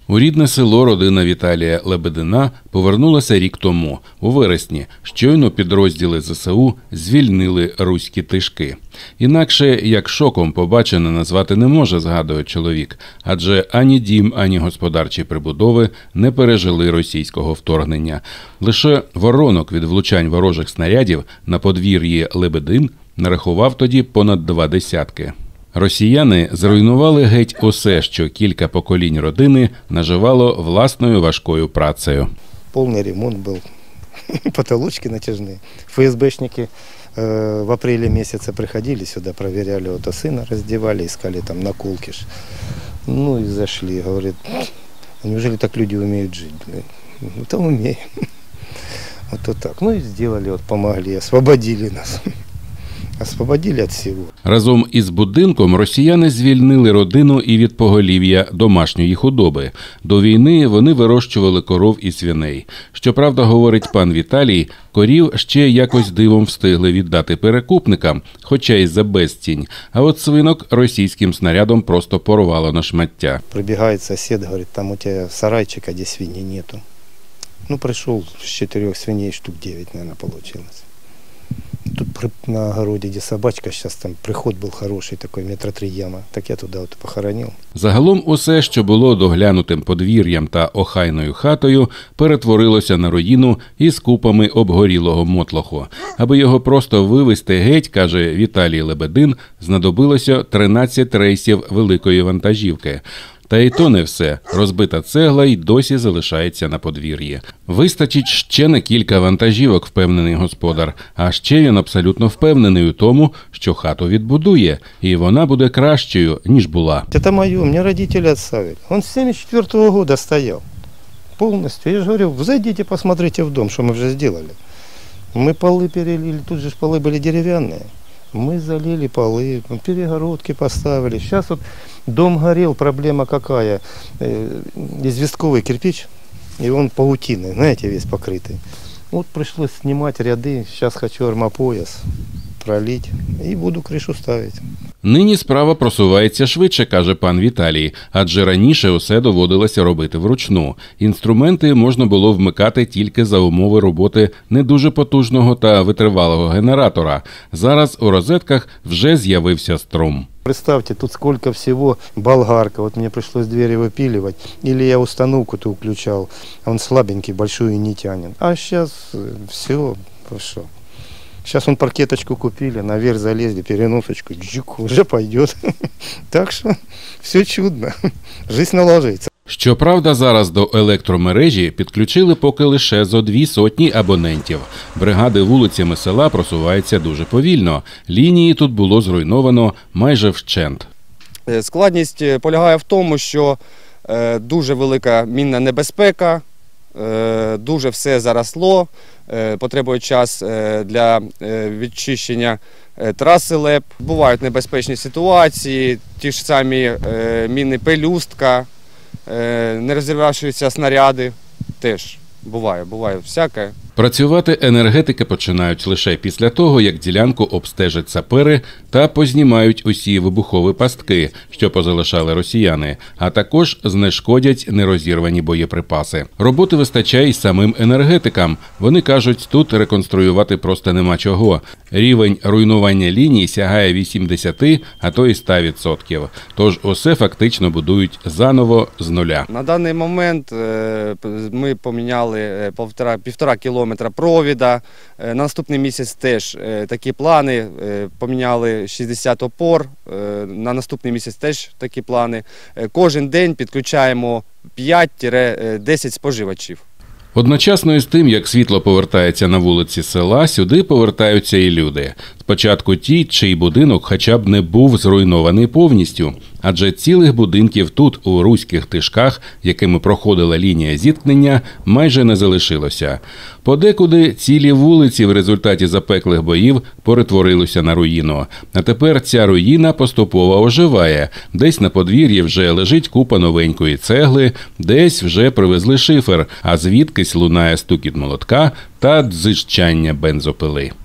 У рідне село родина Віталія Лебедина повернулася рік тому, у вересні. Щойно підрозділи ЗСУ звільнили руські Тишки. Інакше, як шоком побачене назвати не може, згадує чоловік, адже ані дім, ані господарчі прибудови не пережили російського вторгнення. Лише воронок від влучань ворожих снарядів на подвір'ї Лебедин нарахував тоді понад 20. Росіяни зруйнували геть усе, що кілька поколінь родини наживало власною важкою працею. Повний ремонт був, потолочки натяжні. ФСБшники в апреле месяце приходили сюда, проверяли, вот сына раздевали, искали там наколки. Ну и зашли, говорят, неужели так люди умеют жить? Ну там умеем. Вот так. Ну и сделали, вот помогли, освободили нас. Освободили від всього. Разом із будинком росіяни звільнили родину і від поголів'я домашньої худоби. До війни вони вирощували коров і свиней. Щоправда, говорить пан Віталій, корів ще якось дивом встигли віддати перекупникам, хоча й за безцінь. А от свинок російським снарядом просто порвало на шмаття. Прибігає сусід, говорить, там у тебе сарайчика, де свині нету. Ну, прийшов з 4 свиней, штук 9, наверное, получилось. Тут на огороде, где собачка, сейчас там приход был хороший, такой 3 метра яма, так я туда вот похоронил. Загалом усе, що було доглянутим подвір'ям та охайною хатою, перетворилося на руїну із купами обгорілого мотлоху. Аби його просто вивезти геть, каже Віталій Лебедин, знадобилося 13 рейсів великої вантажівки. Та й то не все. Розбита цегла й досі залишається на подвір'ї. Вистачить ще на кілька вантажівок, впевнений господар. А ще він абсолютно впевнений у тому, що хату відбудує. І вона буде кращою, ніж була. Це моє, мені родители оставили. Он з 74-го года стояв. Повністю. Я ж говорю, зайдите, посмотрите в дом, що ми вже зробили. Ми поли перелили, тут же поли були дерев'яні. Мы залили полы, перегородки поставили. Сейчас вот дом горел, проблема какая? Известковый кирпич, и он паутиной, знаете, весь покрытый. Вот пришлось снимать ряды, сейчас хочу армопояс пролить и буду крышу ставить. Нині справа просувається швидше, каже пан Віталій, адже раніше усе доводилося робити вручну. Інструменти можна було вмикати тільки за умови роботи не дуже потужного та витривалого генератора. Зараз у розетках вже з'явився струм. Представьте, тут сколько всего, болгарка, вот мне пришлось двери выпиливать, или я установку-то включал, он слабенький, большую не тянет. А сейчас все, хорошо. Сейчас он паркеточку купили, наверх залезли, переносочку, джук, уже пойдет. Так что все чудно, жизнь наложится. Щоправда, зараз до електромережі підключили поки лише зо 200 абонентів. Бригади вулицями села просуваються дуже повільно. Лінії тут було зруйновано майже вщент. Складність полягає в тому, що дуже велика мінна небезпека, дуже все заросло, потребує час для відчищення траси ЛЕП. Бувають небезпечні ситуації, ті ж самі міни пелюстка, не розірвавшися снаряди, теж буває всяке. Працювати енергетики починають лише після того, як ділянку обстежать сапери та познімають усі вибухові пастки, що позалишали росіяни, а також знешкодять нерозірвані боєприпаси. Роботи вистачає й самим енергетикам. Вони кажуть, тут реконструювати просто нема чого. Рівень руйнування ліній сягає 80, а то й 100%. Тож усе фактично будують заново з нуля. На даний момент ми поміняли 1,5 кілометра провіда. На наступний місяць теж такі плани. Поміняли 60 опор. На наступний місяць теж такі плани. Кожен день підключаємо 5-10 споживачів. Одночасно із тим, як світло повертається на вулиці села, сюди повертаються і люди. Спочатку ті, чий будинок хоча б не був зруйнований повністю. Адже цілих будинків тут, у руських Тишках, якими проходила лінія зіткнення, майже не залишилося. Подекуди цілі вулиці в результаті запеклих боїв перетворилися на руїну. А тепер ця руїна поступово оживає. Десь на подвір'ї вже лежить купа новенької цегли, десь вже привезли шифер, а звідкись лунає стукіт молотка та дзижчання бензопили.